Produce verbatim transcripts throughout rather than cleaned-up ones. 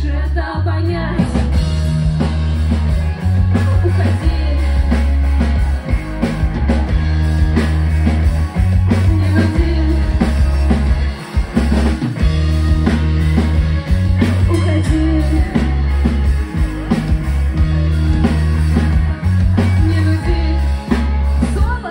это понять. Уходи. Не нуди. Уходи. Не нуди. Соло.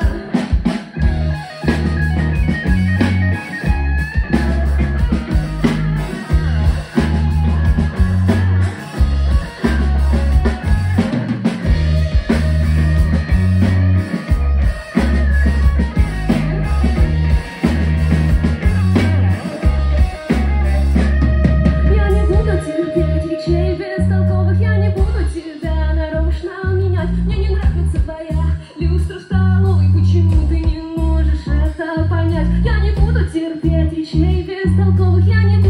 Я не буду терпеть речей бестолковых, я не буду тебя нарочно менять. Мне не нравится твоя люстра в столовой, почему ты не можешь это понять? Я не буду терпеть речей бестолковых, я не